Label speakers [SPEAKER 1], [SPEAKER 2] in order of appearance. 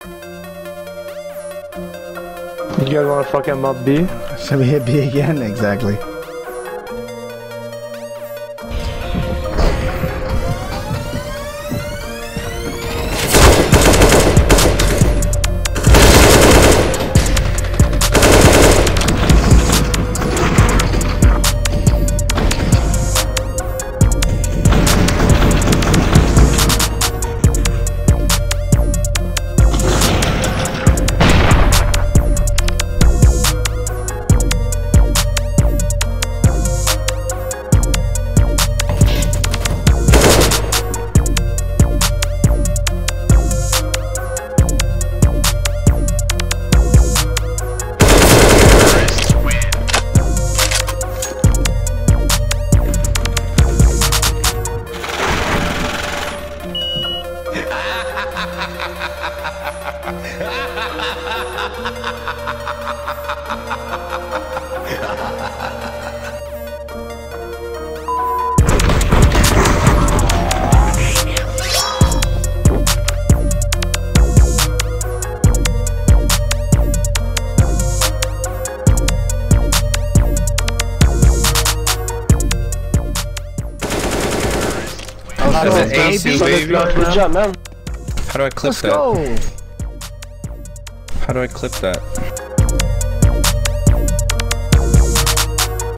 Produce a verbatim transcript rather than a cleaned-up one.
[SPEAKER 1] You guys wanna fucking up B?
[SPEAKER 2] Should we hit B again? Exactly.
[SPEAKER 3] That's an ACEUEUEEEEE.
[SPEAKER 1] Good job, man.
[SPEAKER 3] How do I clip
[SPEAKER 2] Let's
[SPEAKER 3] that?
[SPEAKER 2] go.
[SPEAKER 3] How do I clip that?